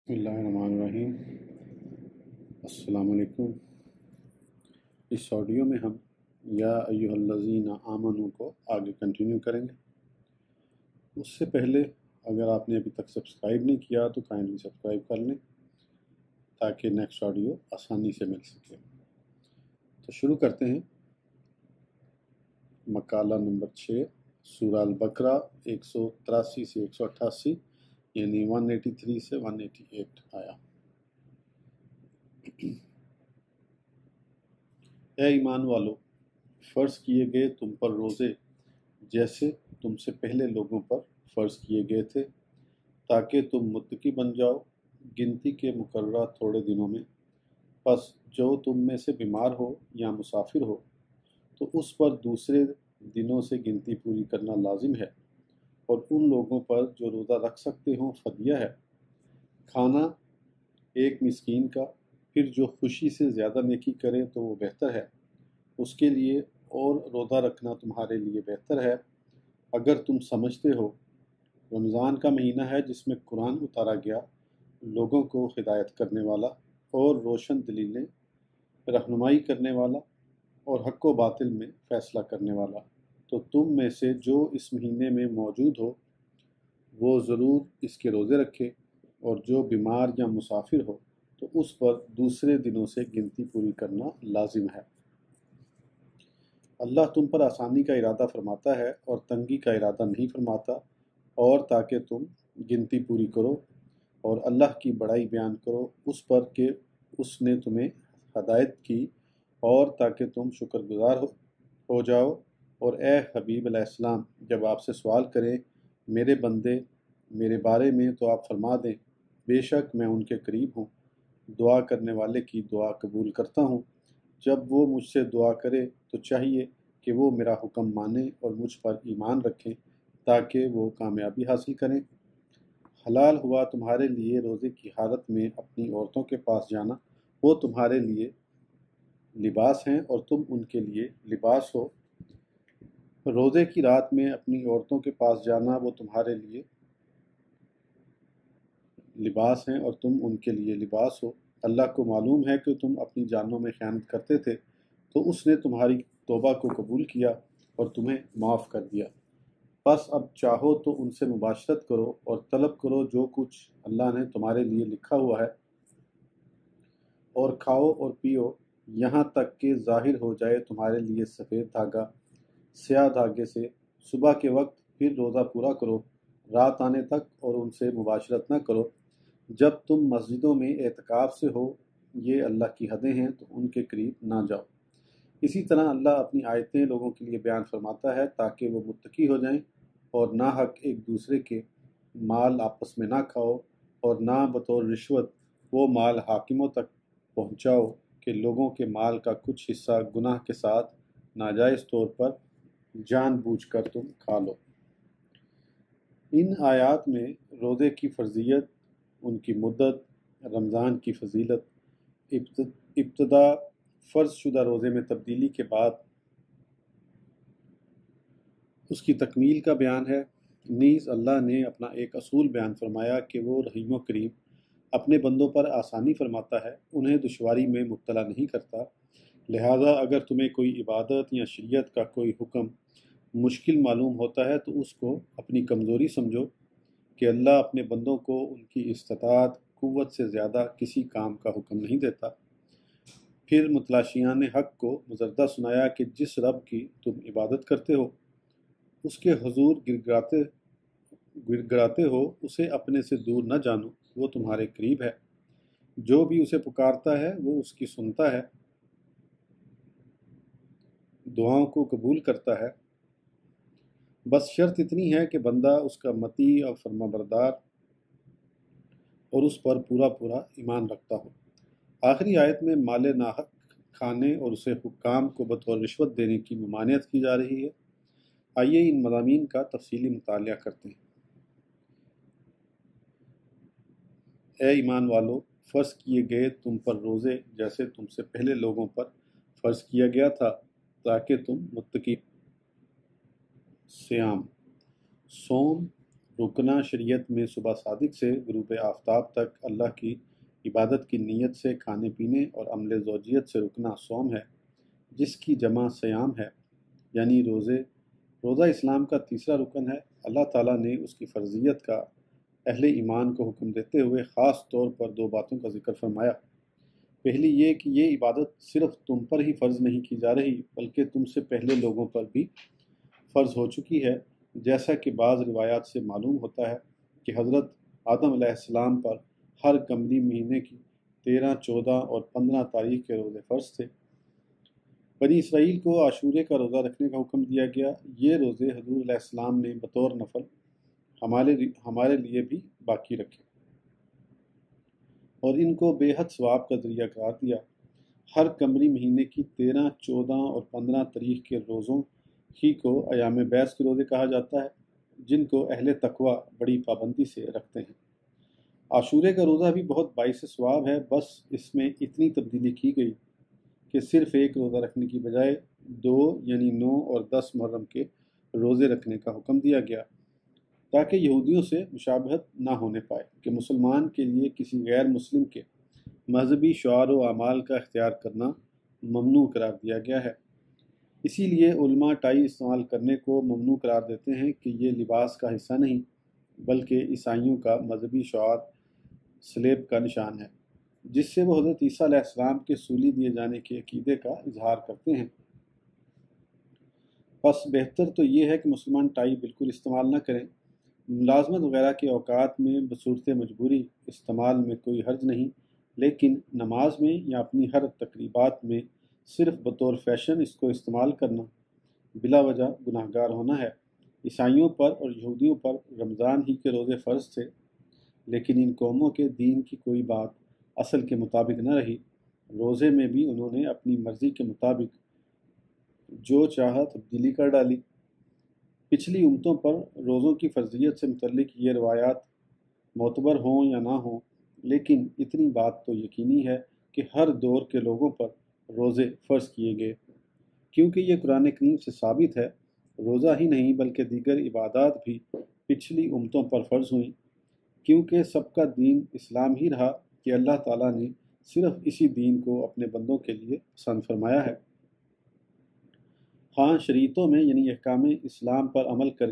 بسم اللہ الرحمن الرحیم۔ السلام علیکم۔ اس آڈیو میں ہم یا ایھا الذین آمنو کو آگے کنٹینیو کریں گے۔ اس سے پہلے اگر آپ نے ابھی تک سبسکرائب نہیں کیا تو کائنڈلی سبسکرائب کر لیں تاکہ نیکسٹ آڈیو آسانی سے مل سکے۔ تو شروع کرتے ہیں۔ مقالہ نمبر 6 سورہ البقرہ 183 سے 188 یعنی 183 سے 188 آیا۔ اے ایمان والو، فرض کیے گئے تم پر روزے جیسے تم سے پہلے لوگوں پر فرض کیے گئے تھے تاکہ تم متقی بن جاؤ گنتی کے مقررہ تھوڑے دنوں میں۔ پس جو تم میں سے بیمار ہو یا مسافر ہو تو اس پر دوسرے دنوں سے گنتی پوری کرنا لازم ہے، اور ان لوگوں پر جو روزہ رکھ سکتے ہوں فدیہ ہے، کھانا ایک مسکین کا، پھر جو خوشی سے زیادہ نیکی کرے تو وہ بہتر ہے اس کے لیے، اور روزہ رکھنا تمہارے لیے بہتر ہے اگر تم سمجھتے ہو۔ رمضان کا مہینہ ہے جس میں قرآن اتارا گیا، لوگوں کو ہدایت کرنے والا اور روشن دلیلیں رہنمائی کرنے والا اور حق و باطل میں فیصلہ کرنے والا۔ تو تم میں سے جو اس مہینے میں موجود ہو وہ ضرور اس کے روزے رکھے، اور جو بیمار یا مسافر ہو تو اس پر دوسرے دنوں سے گنتی پوری کرنا لازم ہے۔ اللہ تم پر آسانی کا ارادہ فرماتا ہے اور تنگی کا ارادہ نہیں فرماتا، اور تاکہ تم گنتی پوری کرو اور اللہ کی بڑائی بیان کرو اس پر کہ اس نے تمہیں ہدایت کی، اور تاکہ تم شکر گزار ہو جاؤ۔ اور اے حبیب علیہ السلام، جب آپ سے سوال کریں میرے بندے میرے بارے میں تو آپ فرما دیں، بے شک میں ان کے قریب ہوں، دعا کرنے والے کی دعا قبول کرتا ہوں۔ جب وہ مجھ سے دعا کرے تو چاہیے کہ وہ میرا حکم مانیں اور مجھ پر ایمان رکھیں تاکہ وہ کامیابی حاصل کریں۔ حلال ہوا تمہارے لیے روزے کی حالت میں اپنی عورتوں کے پاس جانا، وہ تمہارے لیے لباس ہیں اور تم ان کے لیے لباس ہو۔ روزے کی رات میں اپنی عورتوں کے پاس جانا، وہ تمہارے لیے لباس ہیں اور تم ان کے لیے لباس ہو۔ اللہ کو معلوم ہے کہ تم اپنی جانوں میں خیانت کرتے تھے، تو اس نے تمہاری توبہ کو قبول کیا اور تمہیں معاف کر دیا۔ بس اب چاہو تو ان سے مباشرت کرو اور طلب کرو جو کچھ اللہ نے تمہارے لیے لکھا ہوا ہے، اور کھاؤ اور پیو یہاں تک کہ ظاہر ہو جائے تمہارے لیے سفید دھاگا سیاہ دھاگے سے صبح کے وقت، پھر روزہ پورا کرو رات آنے تک، اور ان سے مباشرت نہ کرو جب تم مسجدوں میں اعتکاف سے ہو۔ یہ اللہ کی حدیں ہیں تو ان کے قریب نہ جاؤ۔ اسی طرح اللہ اپنی آیتیں لوگوں کے لیے بیان فرماتا ہے تاکہ وہ متقی ہو جائیں، اور ناحق ایک دوسرے کے مال آپس میں نہ کھاؤ، اور نہ بطور رشوت وہ مال حاکموں تک پہنچاؤ کہ لوگوں کے مال کا کچھ حصہ گناہ کے ساتھ ناجائز طور پر جان بوجھ کر تم کھا لو۔ ان آیات میں روزے کی فرضیت، ان کی مدت، رمضان کی فضیلت، ابتدا فرض شدہ روزے میں تبدیلی کے بعد اس کی تکمیل کا بیان ہے۔ نیز اللہ نے اپنا ایک اصول بیان فرمایا کہ وہ رحیم و کریم اپنے بندوں پر آسانی فرماتا ہے، انہیں دشواری میں مبتلا نہیں کرتا۔ لہذا اگر تمہیں کوئی عبادت یا شریعت کا کوئی حکم مشکل معلوم ہوتا ہے تو اس کو اپنی کمزوری سمجھو کہ اللہ اپنے بندوں کو ان کی استطاعت قوت سے زیادہ کسی کام کا حکم نہیں دیتا۔ پھر متلاشیان حق کو مزردہ سنایا کہ جس رب کی تم عبادت کرتے ہو اس کے حضور گڑگڑاتے ہو، اسے اپنے سے دور نہ جانو، وہ تمہارے قریب ہے۔ جو بھی اسے پکارتا ہے وہ اس کی سنتا ہے، دعاؤں کو قبول کرتا ہے۔ بس شرط اتنی ہے کہ بندہ اس کا مطیع اور فرما بردار اور اس پر پورا پورا ایمان رکھتا ہو۔ آخری آیت میں مال ناحق کھانے اور اسے حکام کو بطور رشوت دینے کی ممانعت کی جا رہی ہے۔ آئیے ان مضامین کا تفصیلی مطالعہ کرتے ہیں۔ اے ایمان والو، فرض کیے گئے تم پر روزے جیسے تم سے پہلے لوگوں پر فرض کیا گیا تھا تاکہ تم متقی۔ سیام، صوم رکنا شریعت میں صبح صادق سے غروب آفتاب تک اللہ کی عبادت کی نیت سے کھانے پینے اور عمل زوجیت سے رکنا صوم ہے، جس کی جمع صیام ہے، یعنی روزہ اسلام کا تیسرا رکن ہے۔ اللہ تعالیٰ نے اس کی فرضیت کا اہل ایمان کو حکم دیتے ہوئے خاص طور پر دو باتوں کا ذکر فرمایا۔ پہلی یہ کہ یہ عبادت صرف تم پر ہی فرض نہیں کی جا رہی بلکہ تم سے پہلے لوگوں پر بھی فرض ہو چکی ہے، جیسا کہ بعض روایات سے معلوم ہوتا ہے کہ حضرت آدم علیہ السلام پر ہر قمری مہینے کی 13، 14 اور 15 تاریخ کے روزے فرض تھے۔ بنی اسرائیل کو عاشورے کا روزہ رکھنے کا حکم دیا گیا۔ یہ روزے حضور علیہ السلام نے بطور نفل ہمارے لیے بھی باقی رکھے اور ان کو بے حد ثواب کا ذریعہ قرار دیا۔ ہر قمری مہینے کی 13، 14 اور 15 تاریخ کے روزوں ہی کو ایام بیس کے روزے کہا جاتا ہے، جن کو اہل تقوی بڑی پابندی سے رکھتے ہیں۔ عاشورے کا روزہ بھی بہت باعث ثواب ہے، بس اس میں اتنی تبدیلی کی گئی کہ صرف ایک روزہ رکھنے کی بجائے 2 یعنی 9 اور 10 محرم کے روزے رکھنے کا حکم دیا گیا، تاکہ یہودیوں سے مشابہت نہ ہونے پائے کہ مسلمان کے لیے کسی غیر مسلم کے مذہبی شعار و اعمال کا اختیار کرنا ممنوع قرار دیا گیا ہے۔ اسی لیے علماء ٹائی استعمال کرنے کو ممنوع قرار دیتے ہیں کہ یہ لباس کا حصہ نہیں بلکہ عیسائیوں کا مذہبی شعار سلیب کا نشان ہے، جس سے وہ حضرت عیسیٰ علیہ السلام کے سولی دیے جانے کے عقیدے کا اظہار کرتے ہیں۔ بس بہتر تو یہ ہے کہ مسلمان ٹائی بالکل استعمال نہ کریں۔ ملازمت وغیرہ کے اوقات میں بصورت مجبوری استعمال میں کوئی حرج نہیں، لیکن نماز میں یا اپنی ہر تقریبات میں صرف بطور فیشن اس کو استعمال کرنا بلا وجہ گناہ گار ہونا ہے۔ عیسائیوں پر اور یہودیوں پر رمضان ہی کے روزے فرض تھے، لیکن ان قوموں کے دین کی کوئی بات اصل کے مطابق نہ رہی۔ روزے میں بھی انہوں نے اپنی مرضی کے مطابق جو چاہا تبدیلی کر ڈالی۔ پچھلی امتوں پر روزوں کی فرضیت سے متعلق یہ روایات معتبر ہوں یا نہ ہوں، لیکن اتنی بات تو یقینی ہے کہ ہر دور کے لوگوں پر روزے فرض کیے گئے، کیونکہ یہ قرآن کریم سے ثابت ہے۔ روزہ ہی نہیں بلکہ دیگر عبادات بھی پچھلی امتوں پر فرض ہوئیں، کیونکہ سب کا دین اسلام ہی رہا کہ اللہ تعالیٰ نے صرف اسی دین کو اپنے بندوں کے لیے پسند فرمایا ہے۔ ہاں، شریعتوں میں یعنی احکام اسلام پر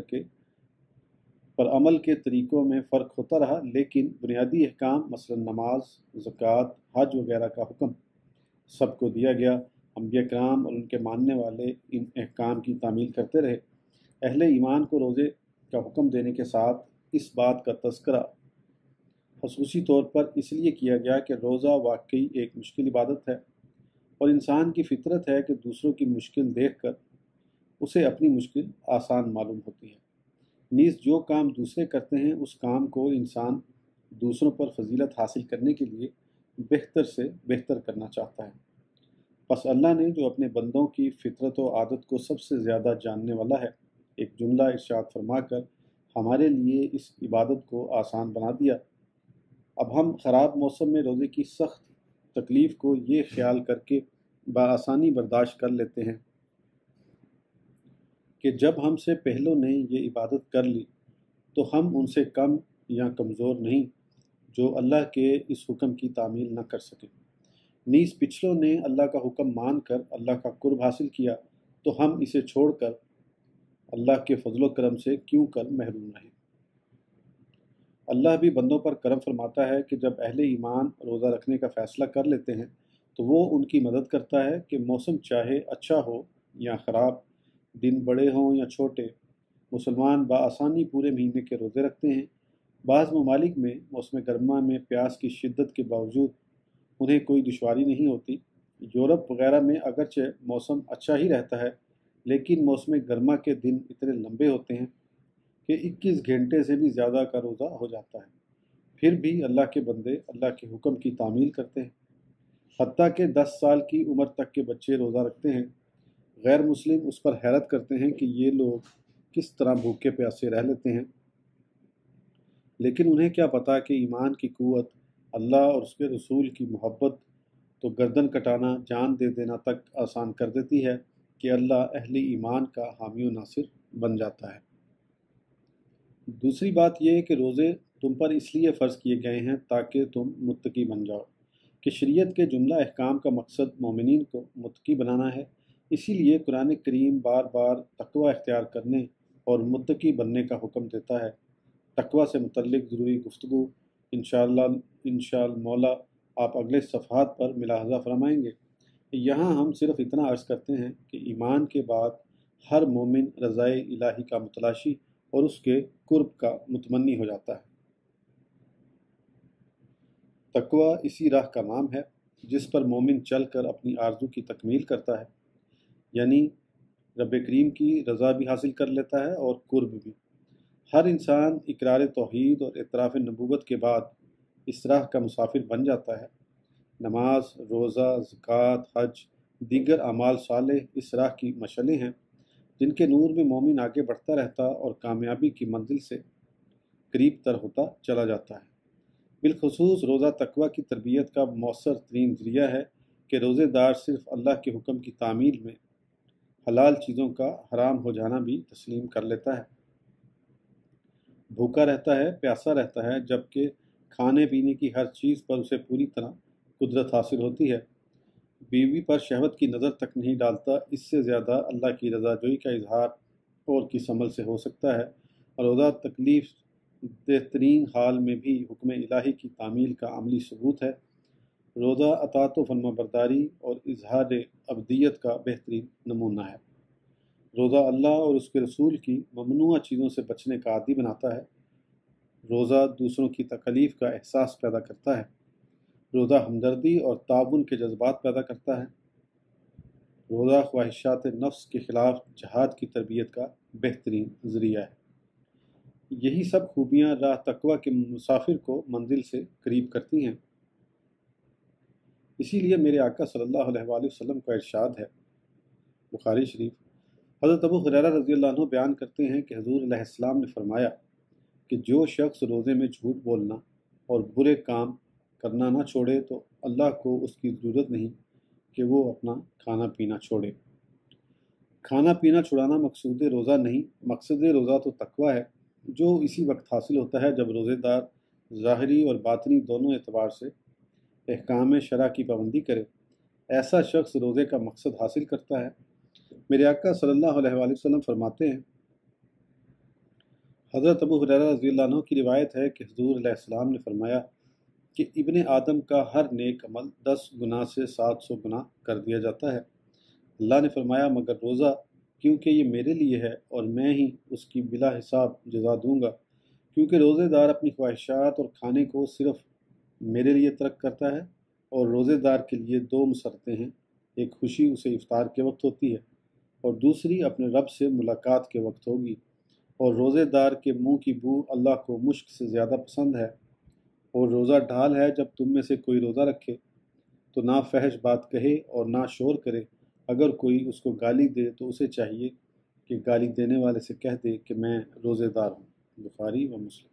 عمل کے طریقوں میں فرق ہوتا رہا، لیکن بنیادی احکام مثلا نماز، زکوٰۃ، حج وغیرہ کا حکم سب کو دیا گیا۔ انبیاء کرام اور ان کے ماننے والے ان احکام کی تعمیل کرتے رہے۔ اہل ایمان کو روزے کا حکم دینے کے ساتھ اس بات کا تذکرہ خصوصی طور پر اس لیے کیا گیا کہ روزہ واقعی ایک مشکل عبادت ہے، اور انسان کی فطرت ہے کہ دوسروں کی مشکل دیکھ کر اسے اپنی مشکل آسان معلوم ہوتی ہے۔ نیز جو کام دوسرے کرتے ہیں اس کام کو انسان دوسروں پر فضیلت حاصل کرنے کے لیے بہتر سے بہتر کرنا چاہتا ہے۔ پس اللہ نے جو اپنے بندوں کی فطرت و عادت کو سب سے زیادہ جاننے والا ہے، ایک جملہ ارشاد فرما کر ہمارے لیے اس عبادت کو آسان بنا دیا۔ اب ہم خراب موسم میں روزے کی سخت تکلیف کو یہ خیال کر کے بآسانی برداشت کر لیتے ہیں کہ جب ہم سے پہلوں نے یہ عبادت کر لی تو ہم ان سے کم یا کمزور نہیں جو اللہ کے اس حکم کی تعمیل نہ کر سکے۔ نیز پچھلوں نے اللہ کا حکم مان کر اللہ کا قرب حاصل کیا تو ہم اسے چھوڑ کر اللہ کے فضل و کرم سے کیوں کر محروم رہیں۔ اللہ بھی بندوں پر کرم فرماتا ہے کہ جب اہل ایمان روزہ رکھنے کا فیصلہ کر لیتے ہیں تو وہ ان کی مدد کرتا ہے کہ موسم چاہے اچھا ہو یا خراب، دن بڑے ہوں یا چھوٹے، مسلمان بآسانی پورے مہینے کے روزے رکھتے ہیں۔ بعض ممالک میں موسم گرما میں پیاس کی شدت کے باوجود انہیں کوئی دشواری نہیں ہوتی۔ یورپ وغیرہ میں اگرچہ موسم اچھا ہی رہتا ہے، لیکن موسم گرما کے دن اتنے لمبے ہوتے ہیں کہ 21 گھنٹے سے بھی زیادہ کا روزہ ہو جاتا ہے، پھر بھی اللہ کے بندے اللہ کے حکم کی تعمیل کرتے ہیں، حتیٰ کہ 10 سال کی عمر تک کے بچے روزہ رکھتے ہیں۔ غیر مسلم اس پر حیرت کرتے ہیں کہ یہ لوگ کس طرح بھوکے پیاسے رہ لیتے ہیں، لیکن انہیں کیا پتہ کہ ایمان کی قوت، اللہ اور اس کے رسول کی محبت تو گردن کٹانا، جان دے دینا تک آسان کر دیتی ہے کہ اللہ اہل ایمان کا حامی و ناصر بن جاتا ہے۔ دوسری بات یہ ہے کہ روزے تم پر اس لیے فرض کیے گئے ہیں تاکہ تم متقی بن جاؤ، کہ شریعت کے جملہ احکام کا مقصد مومنین کو متقی بنانا ہے۔ اسی لیے قرآن کریم بار بار تقوی اختیار کرنے اور متقی بننے کا حکم دیتا ہے۔ تقوی سے متعلق ضروری گفتگو انشاءاللہ مولا آپ اگلے صفحات پر ملاحظہ فرمائیں گے۔ یہاں ہم صرف اتنا عرض کرتے ہیں کہ ایمان کے بعد ہر مومن رضائے الہی کا متلاشی اور اس کے قرب کا متمنی ہو جاتا ہے۔ تقوی اسی راہ کا نام ہے جس پر مومن چل کر اپنی آرزو کی تکمیل کرتا ہے، یعنی رب کریم کی رضا بھی حاصل کر لیتا ہے اور قرب بھی۔ ہر انسان اقرار توحید اور اعتراف نبوت کے بعد اس راہ کا مسافر بن جاتا ہے۔ نماز، روزہ، زکوٰۃ، حج، دیگر اعمال صالح اس راہ کی مشعلیں ہیں جن کے نور میں مومن آگے بڑھتا رہتا اور کامیابی کی منزل سے قریب تر ہوتا چلا جاتا ہے۔ بالخصوص روزہ تقوی کی تربیت کا مؤثر ترین ذریعہ ہے کہ روزے دار صرف اللہ کے حکم کی تعمیل میں حلال چیزوں کا حرام ہو جانا بھی تسلیم کر لیتا ہے۔ بھوکا رہتا ہے، پیاسا رہتا ہے، جبکہ کھانے پینے کی ہر چیز پر اسے پوری طرح قدرت حاصل ہوتی ہے۔ بیوی پر شہوت کی نظر تک نہیں ڈالتا۔ اس سے زیادہ اللہ کی رضا جوئی کا اظہار اور کس عمل سے ہو سکتا ہے؟ اور روزہ تکلیف دہ ترین حال میں بھی حکم الہی کی تعمیل کا عملی ثبوت ہے۔ روزہ اطاعت و فرما برداری اور اظہار عبدیت کا بہترین نمونہ ہے۔ روزہ اللہ اور اس کے رسول کی ممنوع چیزوں سے بچنے کا عادی بناتا ہے۔ روزہ دوسروں کی تکلیف کا احساس پیدا کرتا ہے۔ روزہ ہمدردی اور تعاون کے جذبات پیدا کرتا ہے۔ روزہ خواہشات نفس کے خلاف جہاد کی تربیت کا بہترین ذریعہ ہے۔ یہی سب خوبیاں راہ تقوی کے مسافر کو منزل سے قریب کرتی ہیں۔ اسی لیے میرے آقا صلی اللہ علیہ وآلہ وسلم کا ارشاد ہے، بخاری شریف، حضرت ابو ہریرہ رضی اللہ عنہ بیان کرتے ہیں کہ حضور علیہ السلام نے فرمایا کہ جو شخص روزے میں جھوٹ بولنا اور برے کام کرنا نہ چھوڑے تو اللہ کو اس کی ضرورت نہیں کہ وہ اپنا کھانا پینا چھوڑے۔ کھانا پینا چھڑانا مقصود روزہ نہیں، مقصد روزہ تو تقوی ہے، جو اسی وقت حاصل ہوتا ہے جب روزے دار ظاہری اور باطنی دونوں اعتبار سے احکام شرع کی پابندی کرے۔ ایسا شخص روزے کا مقصد حاصل کرتا ہے۔ میرے آقا صلی اللہ علیہ وآلہ وسلم فرماتے ہیں، حضرت ابو ہریرہ رضی اللہ عنہ کی روایت ہے کہ حضور علیہ السلام نے فرمایا کہ ابن آدم کا ہر نیک عمل 10 گناہ سے 700 گناہ کر دیا جاتا ہے۔ اللہ نے فرمایا مگر روزہ، کیونکہ یہ میرے لیے ہے اور میں ہی اس کی بلا حساب جزا دوں گا، کیونکہ روزے دار اپنی خواہشات اور کھانے کو صرف میرے لیے ترک کرتا ہے، اور روزے دار کے لیے 2 مسرتیں ہیں، ایک خوشی اسے افطار کے وقت ہوتی ہے اور دوسری اپنے رب سے ملاقات کے وقت ہوگی، اور روزے دار کے منہ کی بو اللہ کو مشک سے زیادہ پسند ہے۔ اور روزہ ڈھال ہے، جب تم میں سے کوئی روزہ رکھے تو نہ فحش بات کہے اور نہ شور کرے۔ اگر کوئی اس کو گالی دے تو اسے چاہیے کہ گالی دینے والے سے کہہ دے کہ میں روزے دار ہوں، بخاری و مسلم۔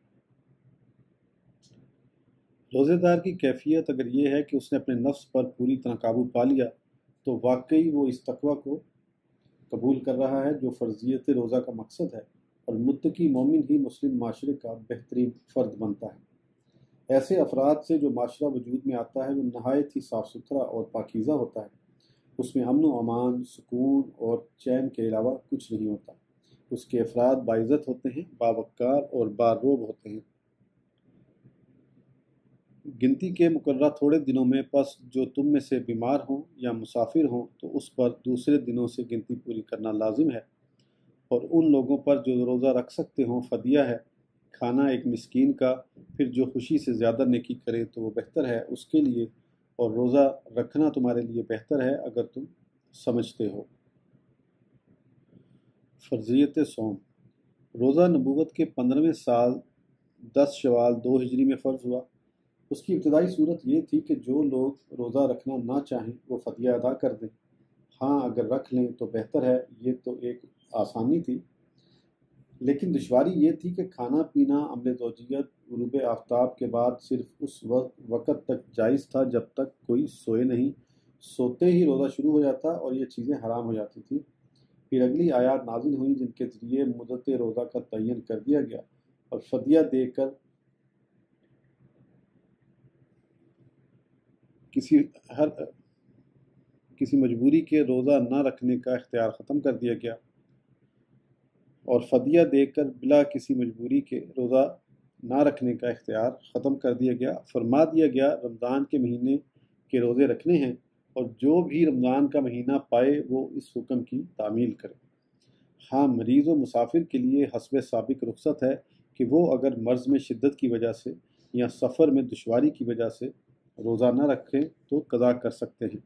روزے دار کی کیفیت اگر یہ ہے کہ اس نے اپنے نفس پر پوری طرح قابو پا لیا تو واقعی وہ اس تقوی کو قبول کر رہا ہے جو فرضیت روزہ کا مقصد ہے، اور متقی مومن ہی مسلم معاشرے کا بہترین فرد بنتا ہے۔ ایسے افراد سے جو معاشرہ وجود میں آتا ہے وہ نہایت ہی صاف ستھرا اور پاکیزہ ہوتا ہے۔ اس میں امن و امان، سکون اور چین کے علاوہ کچھ نہیں ہوتا۔ اس کے افراد باعزت ہوتے ہیں، باوقار اور باروب ہوتے ہیں۔ گنتی کے مقررہ تھوڑے دنوں میں پس جو تم میں سے بیمار ہوں یا مسافر ہوں تو اس پر دوسرے دنوں سے گنتی پوری کرنا لازم ہے، اور ان لوگوں پر جو روزہ رکھ سکتے ہوں فدیہ ہے، کھانا ایک مسکین کا، پھر جو خوشی سے زیادہ نیکی کرے تو وہ بہتر ہے اس کے لیے، اور روزہ رکھنا تمہارے لیے بہتر ہے اگر تم سمجھتے ہو۔ فرضیت صوم۔ روزہ نبوت کے 15ویں سال 10 شوال 2 ہجری میں فرض ہوا۔ اس کی ابتدائی صورت یہ تھی کہ جو لوگ روزہ رکھنا نہ چاہیں وہ فدیہ ادا کر دیں۔ ہاں اگر رکھ لیں تو بہتر ہے، یہ تو ایک آسانی تھی، لیکن دشواری یہ تھی کہ کھانا پینا عمل زوجیت غروب آفتاب کے بعد صرف اس وقت تک جائز تھا جب تک کوئی سوئے نہیں، سوتے ہی روزہ شروع ہو جاتا اور یہ چیزیں حرام ہو جاتی تھیں۔ پھر اگلی آیات نازل ہوئیں جن کے ذریعے مدت روزہ کا تعین کر دیا گیا، اور فدیہ دے کر کسی مجبوری کے روزہ نہ رکھنے کا اختیار ختم کر دیا گیا، اور فدیہ دے کر بلا کسی مجبوری کے روزہ نہ رکھنے کا اختیار ختم کر دیا گیا۔ فرما دیا گیا رمضان کے مہینے کے روزے رکھنے ہیں، اور جو بھی رمضان کا مہینہ پائے وہ اس حکم کی تعمیل کرے۔ ہاں، مریض و مسافر کے لیے حسب سابق رخصت ہے کہ وہ اگر مرض میں شدت کی وجہ سے یا سفر میں دشواری کی وجہ سے روزہ نہ رکھیں تو قضا کر سکتے ہیں،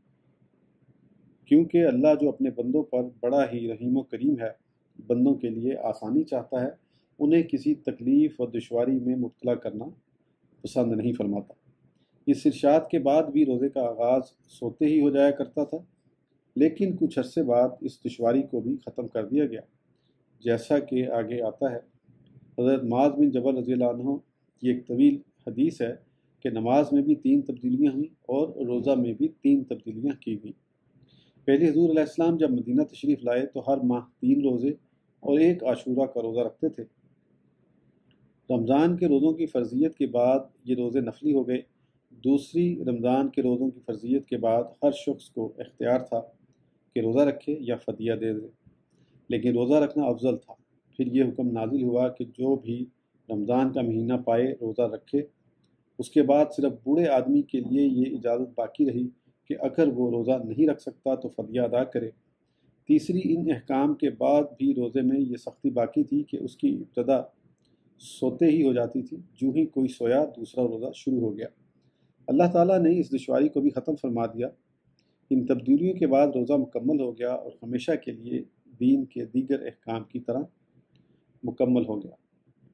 کیونکہ اللہ جو اپنے بندوں پر بڑا ہی رحیم و کریم ہے، بندوں کے لیے آسانی چاہتا ہے، انہیں کسی تکلیف اور دشواری میں مبتلا کرنا پسند نہیں فرماتا۔ اس ارشاد کے بعد بھی روزے کا آغاز سوتے ہی ہو جایا کرتا تھا، لیکن کچھ عرصے بعد اس دشواری کو بھی ختم کر دیا گیا، جیسا کہ آگے آتا ہے۔ حضرت معاذ بن جبل رضی اللہ عنہ کی ایک طویل حدیث ہے کہ نماز میں بھی 3 تبدیلیاں ہوئیں اور روزہ میں بھی 3 تبدیلیاں کی گئیں۔ پہلے حضور علیہ السلام جب مدینہ تشریف لائے تو ہر ماہ 3 روزے اور 1 عاشورہ کا روزہ رکھتے تھے۔ رمضان کے روزوں کی فرضیت کے بعد یہ روزے نفلی ہو گئے۔ دوسری رمضان کے روزوں کی فرضیت کے بعد ہر شخص کو اختیار تھا کہ روزہ رکھے یا فدیہ دے دے، لیکن روزہ رکھنا افضل تھا۔ پھر یہ حکم نازل ہوا کہ جو بھی رمضان کا مہینہ پائے روزہ رکھے۔ اس کے بعد صرف بوڑھے آدمی کے لیے یہ اجازت باقی رہی کہ اگر وہ روزہ نہیں رکھ سکتا تو فدیہ ادا کرے۔ تیسری ان احکام کے بعد بھی روزے میں یہ سختی باقی تھی کہ اس کی ابتدا سوتے ہی ہو جاتی تھی، جو ہی کوئی سویا دوسرا روزہ شروع ہو گیا۔ اللہ تعالیٰ نے اس دشواری کو بھی ختم فرما دیا۔ ان تبدیلیوں کے بعد روزہ مکمل ہو گیا اور ہمیشہ کے لیے دین کے دیگر احکام کی طرح مکمل ہو گیا۔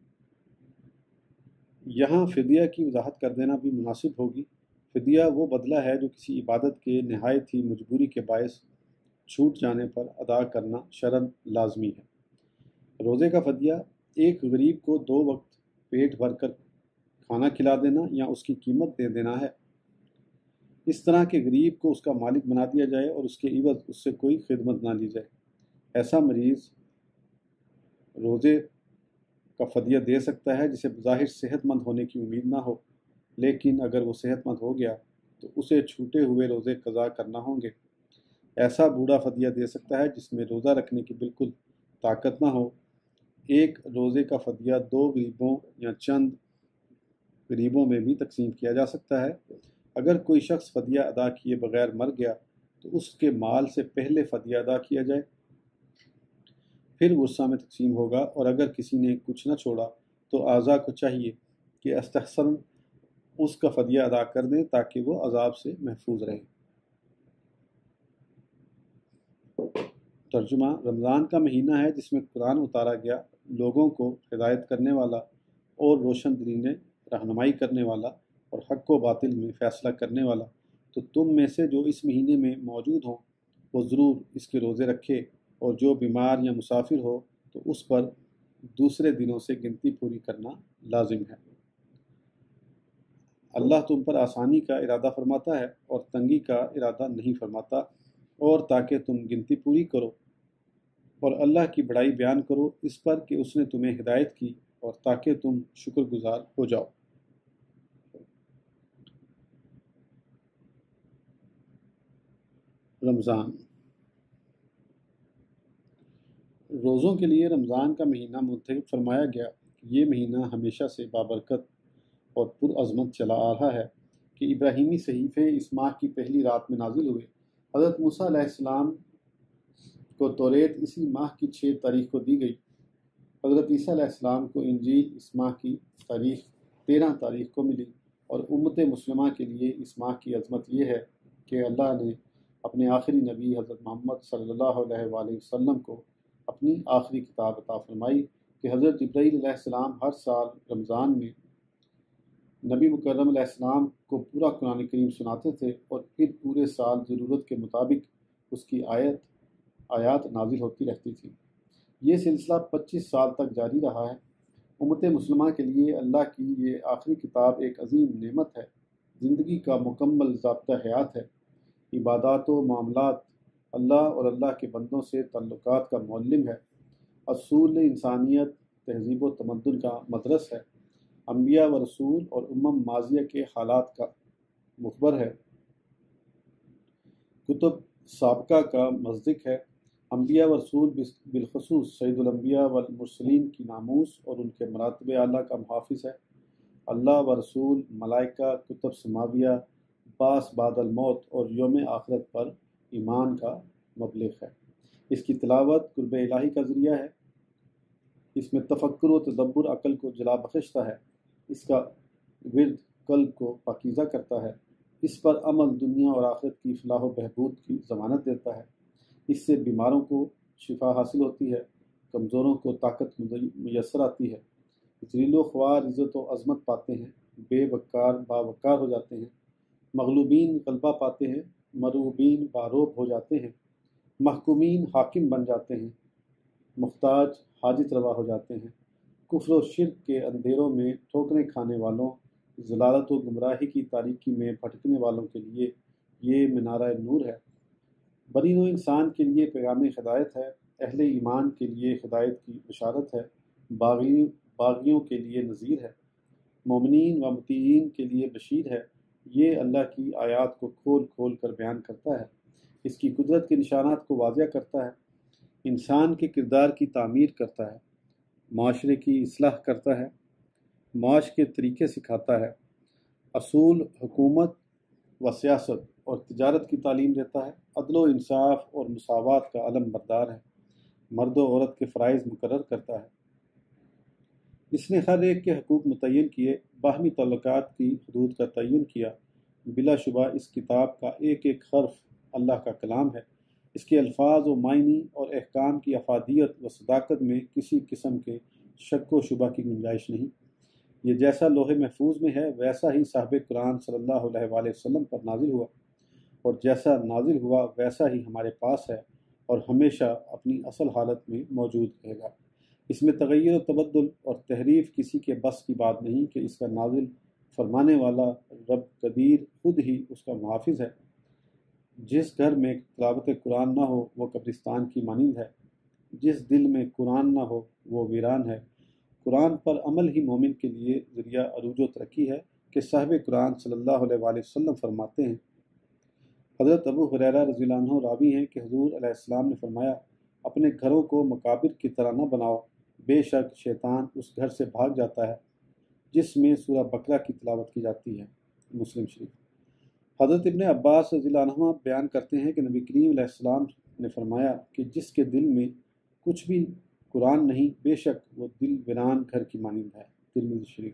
یہاں فدیہ کی وضاحت کر دینا بھی مناسب ہوگی۔ فدیہ وہ بدلہ ہے جو کسی عبادت کے نہایت ہی مجبوری کے باعث چھوٹ جانے پر ادا کرنا شرعاً لازمی ہے۔ روزے کا فدیہ ایک غریب کو 2 وقت پیٹ بھر کر کھانا کھلا دینا یا اس کی قیمت دے دینا ہے۔ اس طرح کہ غریب کو اس کا مالک بنا دیا جائے اور اس کے عوض اس سے کوئی خدمت نہ لی جائے۔ ایسا مریض روزے کا فدیہ دے سکتا ہے جسے بظاہر صحت مند ہونے کی امید نہ ہو، لیکن اگر وہ صحت مند ہو گیا تو اسے چھوٹے ہوئے روزے قضا کرنا ہوں گے۔ ایسا بوڑھا فدیہ دے سکتا ہے جس میں روزہ رکھنے کی بالکل طاقت نہ ہو۔ ایک روزے کا فدیہ 2 غریبوں یا چند غریبوں میں بھی تقسیم کیا جا سکتا ہے۔ اگر کوئی شخص فدیہ ادا کیے بغیر مر گیا تو اس کے مال سے پہلے فدیہ ادا کیا جائے، پھر ورثہ میں تقسیم ہوگا، اور اگر کسی نے کچھ نہ چھوڑا تو اعضاء کو چاہیے کہ استحسن اس کا فدیہ ادا کر دیں تاکہ وہ عذاب سے محفوظ رہے۔ ترجمہ: رمضان کا مہینہ ہے جس میں قرآن اتارا گیا، لوگوں کو ہدایت کرنے والا اور روشن دلی نے رہنمائی کرنے والا اور حق و باطل میں فیصلہ کرنے والا۔ تو تم میں سے جو اس مہینے میں موجود ہوں وہ ضرور اس کے روزے رکھے، اور جو بیمار یا مسافر ہو تو اس پر دوسرے دنوں سے گنتی پوری کرنا لازم ہے۔ اللہ تم پر آسانی کا ارادہ فرماتا ہے اور تنگی کا ارادہ نہیں فرماتا، اور تاکہ تم گنتی پوری کرو اور اللہ کی بڑائی بیان کرو اس پر کہ اس نے تمہیں ہدایت کی، اور تاکہ تم شکر گزار ہو جاؤ۔ رمضان۔ روزوں کے لیے رمضان کا مہینہ منتخب فرمایا گیا کہ یہ مہینہ ہمیشہ سے بابرکت اور پرعظمت چلا آ رہا ہے کہ ابراہیمی صحیفے اس ماہ کی پہلی رات میں نازل ہوئے۔ حضرت موسیٰ علیہ السلام کو توریت اسی ماہ کی 6 تاریخ کو دی گئی۔ حضرت عیسیٰ علیہ السلام کو انجیل اس ماہ کی تاریخ 13 تاریخ کو ملی، اور امت مسلمہ کے لیے اس ماہ کی عظمت یہ ہے کہ اللہ نے اپنے آخری نبی حضرت محمد صلی اللہ علیہ وآلہ وسلم کو اپنی آخری کتاب عطا فرمائی کہ حضرت جبرائیل علیہ السلام ہر سال رمضان میں نبی مکرم علیہ السلام کو پورا قرآن کریم سناتے تھے، اور پھر پورے سال ضرورت کے مطابق اس کی آیات نازل ہوتی رہتی تھی۔ یہ سلسلہ 25 سال تک جاری رہا ہے۔ امت مسلمہ کے لیے اللہ کی یہ آخری کتاب ایک عظیم نعمت ہے، زندگی کا مکمل ضابطہ حیات ہے، عبادات و معاملات، اللہ اور اللہ کے بندوں سے تعلقات کا معلم ہے، اصول انسانیت تہذیب و تمدن کا مدرس ہے، انبیاء و رسول اور ماضیہ کے حالات کا مخبر ہے، کتب سابقہ کا مصدق ہے، انبیاء و رسول بالخصوص سید الانبیاء والمرسلین کی ناموس اور ان کے مراتب اعلیٰ کا محافظ ہے، اللہ و رسول، ملائکہ، کتب سماویہ، بعث بعد الموت اور یوم آخرت پر ایمان کا مبلغ ہے۔ اس کی تلاوت قرب الہی کا ذریعہ ہے، اس میں تفکر و تدبر عقل کو جلا بخشتا ہے، اس کا ورد قلب کو پاکیزہ کرتا ہے، اس پر عمل دنیا اور آخرت کی فلاح و بہبود کی ضمانت دیتا ہے، اس سے بیماروں کو شفا حاصل ہوتی ہے، کمزوروں کو طاقت میسر آتی ہے، ذلیل و خوار عزت و عظمت پاتے ہیں، بے وقار باوقار ہو جاتے ہیں، مغلوبین غلبہ پاتے ہیں، مرعوبین باروب ہو جاتے ہیں، محکومین حاکم بن جاتے ہیں، محتاج حاجت روا ہو جاتے ہیں، کفر و شرک کے اندھیروں میں ٹھوکریں کھانے والوں، ضلالت و گمراہی کی تاریکی میں بھٹکنے والوں کے لیے یہ منارہ نور ہے، بنی نوع انسان کے لیے پیغام ہدایت ہے، اہل ایمان کے لیے ہدایت کی بشارت ہے، باغیوں کے لیے نذیر ہے، مومنین و مطیعین کے لیے بشیر ہے، یہ اللہ کی آیات کو کھول کھول کر بیان کرتا ہے، اس کی قدرت کے نشانات کو واضح کرتا ہے، انسان کے کردار کی تعمیر کرتا ہے، معاشرے کی اصلاح کرتا ہے، معاش کے طریقے سکھاتا ہے، اصول حکومت و سیاست اور تجارت کی تعلیم دیتا ہے، عدل و انصاف اور مساوات کا علم بردار ہے، مرد و عورت کے فرائض مقرر کرتا ہے، اس نے ہر ایک کے حقوق متعین کیے، باہمی تعلقات کی حدود کا تعین کیا، بلا شبہ اس کتاب کا ایک ایک حرف اللہ کا کلام ہے، اس کے الفاظ و معنی اور احکام کی افادیت و صداقت میں کسی قسم کے شک و شبہ کی گنجائش نہیں، یہ جیسا لوح محفوظ میں ہے ویسا ہی صاحب قرآن صلی اللہ علیہ وآلہ وسلم پر نازل ہوا، اور جیسا نازل ہوا ویسا ہی ہمارے پاس ہے اور ہمیشہ اپنی اصل حالت میں موجود رہے گا، اس میں تغیر و تبدل اور تحریف کسی کے بس کی بات نہیں کہ اس کا نازل فرمانے والا رب قدیر خود ہی اس کا محافظ ہے، جس گھر میں تلاوت قرآن نہ ہو وہ قبرستان کی مانند ہے، جس دل میں قرآن نہ ہو وہ ویران ہے، قرآن پر عمل ہی مومن کے لیے ذریعہ عروج و ترقی ہے کہ صاحب قرآن صلی اللہ علیہ وآلہ وسلم فرماتے ہیں، حضرت ابو ہریرہ رضی اللہ عنہ راوی ہیں کہ حضور علیہ السلام نے فرمایا، اپنے گھروں کو مقابر کی طرح نہ بناؤ، بے شک شیطان اس گھر سے بھاگ جاتا ہے جس میں سورہ بقرہ کی تلاوت کی جاتی ہے، مسلم شریف۔ حضرت ابن عباس رضی اللہ عنہ بیان کرتے ہیں کہ نبی کریم علیہ السلام نے فرمایا کہ جس کے دل میں کچھ بھی قرآن نہیں بے شک وہ دل ویران گھر کی مانند ہے، ترمذی شریف۔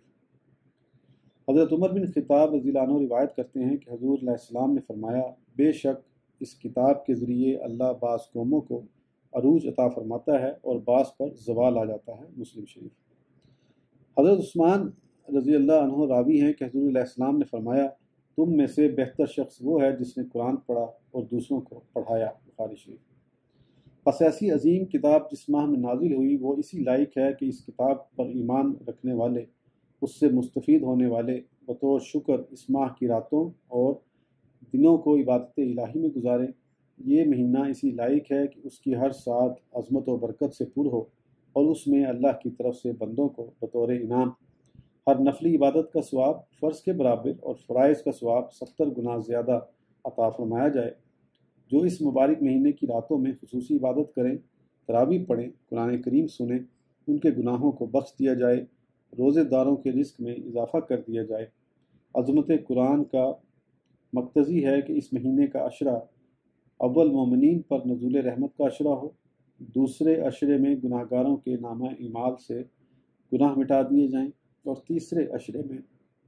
حضرت عمر بن خطاب رضی اللہ عنہ روایت کرتے ہیں کہ حضور علیہ السلام نے فرمایا، بے شک اس کتاب کے ذریعے اللہ بعض قوموں کو عروج عطا فرماتا ہے اور بعض پر زوال آ جاتا ہے، مسلم شریف۔ حضرت عثمان رضی اللہ عنہ راوی ہیں کہ حضور علیہ السلام نے فرمایا، تم میں سے بہتر شخص وہ ہے جس نے قرآن پڑھا اور دوسروں کو پڑھایا، بخاری شریف۔ پس ایسی عظیم کتاب جس ماہ میں نازل ہوئی وہ اسی لائق ہے کہ اس کتاب پر ایمان رکھنے والے، اس سے مستفید ہونے والے بطور شکر اس ماہ کی راتوں اور دنوں کو عبادت الہی میں گزاریں، یہ مہینہ اسی لائق ہے کہ اس کی ہر ساتھ عظمت و برکت سے پر ہو اور اس میں اللہ کی طرف سے بندوں کو بطور انعام ہر نفلی عبادت کا ثواب فرض کے برابر اور فرائض کا ثواب 70 گنا زیادہ عطا فرمایا جائے، جو اس مبارک مہینے کی راتوں میں خصوصی عبادت کریں، تراویح پڑھیں، قرآن کریم سنیں، ان کے گناہوں کو بخش دیا جائے، روزے داروں کے رزق میں اضافہ کر دیا جائے۔ عظمت قرآن کا مقتضی ہے کہ اس مہینے کا عشرہ اول مومنین پر نزول رحمت کا عشرہ ہو، دوسرے عشرے میں گناہ گاروں کے نامہ اعمال سے گناہ مٹا دیے جائیں اور تیسرے عشرے میں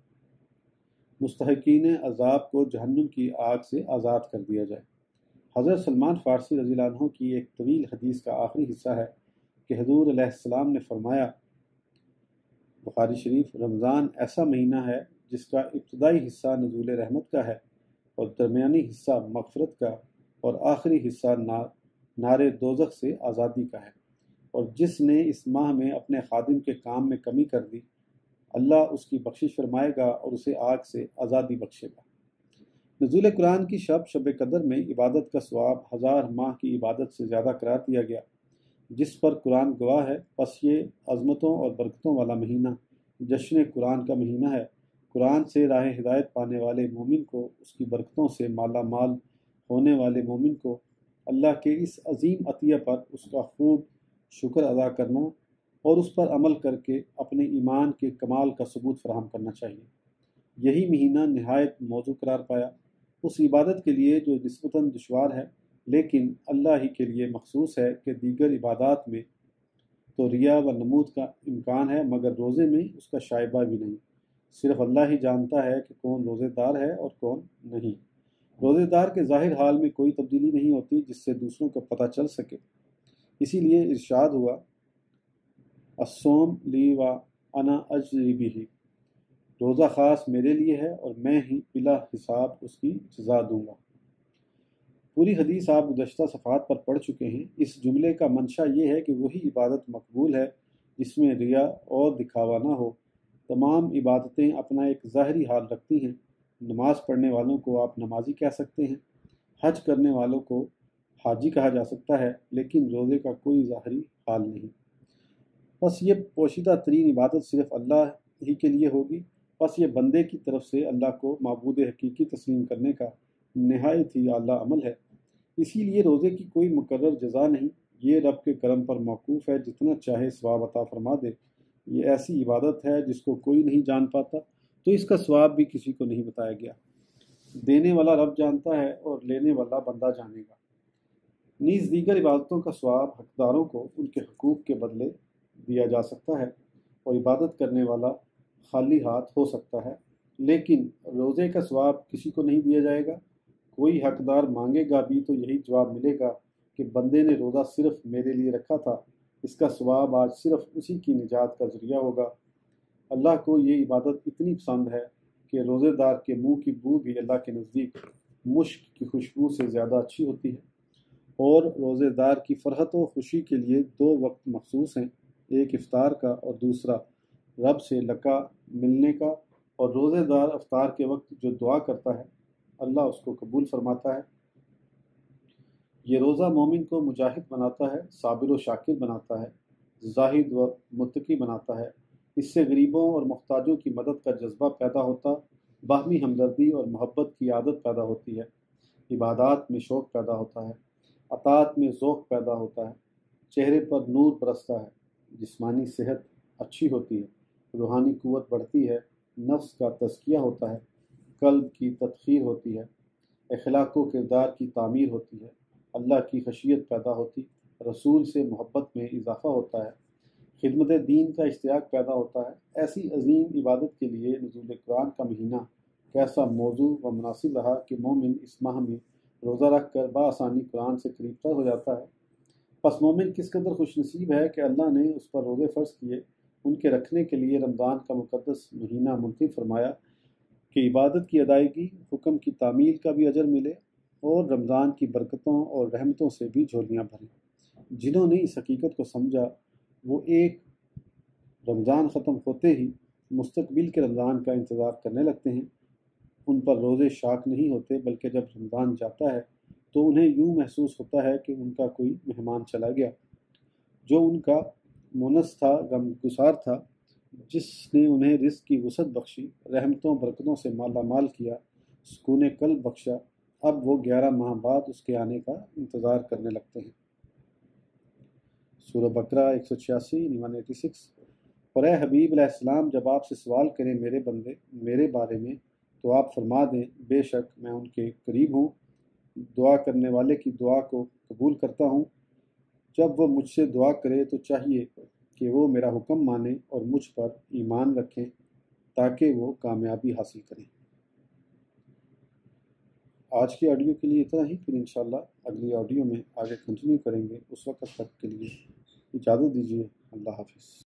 مستحقین عذاب کو جہنم کی آگ سے آزاد کر دیا جائے۔ حضرت سلمان فارسی رضی اللہ عنہ کی ایک طویل حدیث کا آخری حصہ ہے کہ حضور علیہ السلام نے فرمایا، بخاری شریف، رمضان ایسا مہینہ ہے جس کا ابتدائی حصہ نزول رحمت کا ہے اور درمیانی حصہ مغفرت کا اور آخری حصہ نار دوزخ سے آزادی کا ہے، اور جس نے اس ماہ میں اپنے خادم کے کام میں کمی کر دی اللہ اس کی بخشش فرمائے گا اور اسے آگ سے آزادی بخشے گا۔ نزول قرآن کی شب قدر میں عبادت کا ثواب 1000 ماہ کی عبادت سے زیادہ قرار دیا گیا، جس پر قرآن گواہ ہے، پس یہ عظمتوں اور برکتوں والا مہینہ جشن قرآن کا مہینہ ہے۔ قرآن سے راہ ہدایت پانے والے مومن کو، اس کی برکتوں سے مالا مال ہونے والے مومن کو اللہ کے اس عظیم عطیہ پر اس کا خوب شکر ادا کرنا اور اس پر عمل کر کے اپنے ایمان کے کمال کا ثبوت فراہم کرنا چاہیے۔ یہی مہینہ نہایت موزوں قرار پایا اس عبادت کے لیے جو نسبتاً دشوار ہے، لیکن اللہ ہی کے لیے مخصوص ہے کہ دیگر عبادات میں تو ریا و نمود کا امکان ہے، مگر روزے میں اس کا شائبہ بھی نہیں۔ صرف اللہ ہی جانتا ہے کہ کون روزے دار ہے اور کون نہیں۔ روزے دار کے ظاہر حال میں کوئی تبدیلی نہیں ہوتی جس سے دوسروں کو پتہ چل سکے، اسی لیے ارشاد ہوا، الصوم لی و انا اجزی بہ، روزہ خاص میرے لیے ہے اور میں ہی بلا حساب اس کی جزا دوں گا۔ پوری حدیث آپ گزشتہ صفحات پر پڑھ چکے ہیں۔ اس جملے کا منشا یہ ہے کہ وہی عبادت مقبول ہے جس میں ریا اور دکھاوا نہ ہو۔ تمام عبادتیں اپنا ایک ظاہری حال رکھتی ہیں۔ نماز پڑھنے والوں کو آپ نمازی کہہ سکتے ہیں، حج کرنے والوں کو حاجی کہا جا سکتا ہے، لیکن روزے کا کوئی ظاہری حال نہیں۔ بس یہ پوشیدہ ترین عبادت صرف اللہ ہی کے لیے ہوگی۔ بس یہ بندے کی طرف سے اللہ کو معبود حقیقی تسلیم کرنے کا نہایت ہی اعلیٰ عمل ہے۔ اسی لیے روزے کی کوئی مقرر جزا نہیں، یہ رب کے کرم پر موقوف ہے، جتنا چاہے ثواب عطا فرما دے۔ یہ ایسی عبادت ہے جس کو کوئی نہیں جان پاتا، تو اس کا ثواب بھی کسی کو نہیں بتایا گیا۔ دینے والا رب جانتا ہے اور لینے والا بندہ جانے گا۔ نیز دیگر عبادتوں کا ثواب حقداروں کو ان کے حقوق کے بدلے دیا جا سکتا ہے اور عبادت کرنے والا خالی ہاتھ ہو سکتا ہے، لیکن روزے کا ثواب کسی کو نہیں دیا جائے گا۔ کوئی حقدار مانگے گا بھی تو یہی جواب ملے گا کہ بندے نے روزہ صرف میرے لیے رکھا تھا، اس کا ثواب آج صرف اسی کی نجات کا ذریعہ ہوگا۔ اللہ کو یہ عبادت اتنی پسند ہے کہ روزے دار کے منہ کی بو بھی اللہ کے نزدیک مشک کی خوشبو سے زیادہ اچھی ہوتی ہے۔ اور روزے دار کی فرحت و خوشی کے لیے 2 وقت مخصوص ہیں، ایک افطار کا اور دوسرا رب سے لقا ملنے کا۔ اور روزے دار افطار کے وقت جو دعا کرتا ہے اللہ اس کو قبول فرماتا ہے۔ یہ روزہ مومن کو مجاہد بناتا ہے، صابر و شاکر بناتا ہے، زاہد و متقی بناتا ہے۔ اس سے غریبوں اور محتاجوں کی مدد کا جذبہ پیدا ہوتا، باہمی ہمدردی اور محبت کی عادت پیدا ہوتی ہے، عبادات میں شوق پیدا ہوتا ہے، اطاعت میں ذوق پیدا ہوتا ہے، چہرے پر نور برستا ہے، جسمانی صحت اچھی ہوتی ہے، روحانی قوت بڑھتی ہے، نفس کا تزکیہ ہوتا ہے، قلب کی تطہیر ہوتی ہے، اخلاق و کردار کی تعمیر ہوتی ہے، اللہ کی خشیت پیدا ہوتی، رسول سے محبت میں اضافہ ہوتا ہے، خدمت دین کا اشتیاق پیدا ہوتا ہے۔ ایسی عظیم عبادت کے لیے نزول قرآن کا مہینہ کیسا موزوں و مناسب رہا کہ مومن اس ماہ میں روزہ رکھ کر بآسانی قرآن سے قریب تر ہو جاتا ہے۔ پس مومن کس قدر خوش نصیب ہے کہ اللہ نے اس پر روزے فرض کیے، ان کے رکھنے کے لیے رمضان کا مقدس مہینہ منتخب فرمایا کہ عبادت کی ادائیگی، حکم کی تعمیل کا بھی اجر ملے اور رمضان کی برکتوں اور رحمتوں سے بھی جھولیاں بھریں۔ جنہوں نے اس حقیقت کو سمجھا وہ ایک رمضان ختم ہوتے ہی مستقبل کے رمضان کا انتظار کرنے لگتے ہیں۔ ان پر روزے شاق نہیں ہوتے، بلکہ جب رمضان جاتا ہے تو انہیں یوں محسوس ہوتا ہے کہ ان کا کوئی مہمان چلا گیا جو ان کا مونس تھا، غمگسار تھا، جس نے انہیں رزق کی وسعت بخشی، رحمتوں برکتوں سے مالا مال کیا، سکون قلب بخشا۔ اب وہ 11 ماہ بعد اس کے آنے کا انتظار کرنے لگتے ہیں۔ سورہ بقرہ 186 186۔ اور اے حبیب علیہ السلام، جب آپ سے سوال کریں میرے بندے میرے بارے میں تو آپ فرما دیں، بے شک میں ان کے قریب ہوں، دعا کرنے والے کی دعا کو قبول کرتا ہوں۔ جب وہ مجھ سے دعا کرے تو چاہیے کہ وہ میرا حکم مانے اور مجھ پر ایمان رکھیں تاکہ وہ کامیابی حاصل کریں۔ آج کی آڈیو کے لیے اتنا ہی، پھر انشاءاللہ اگلی آڈیو میں آگے کنٹینیو کریں گے۔ اس وقت تک کے لیے اجازت دیجیے، اللہ حافظ۔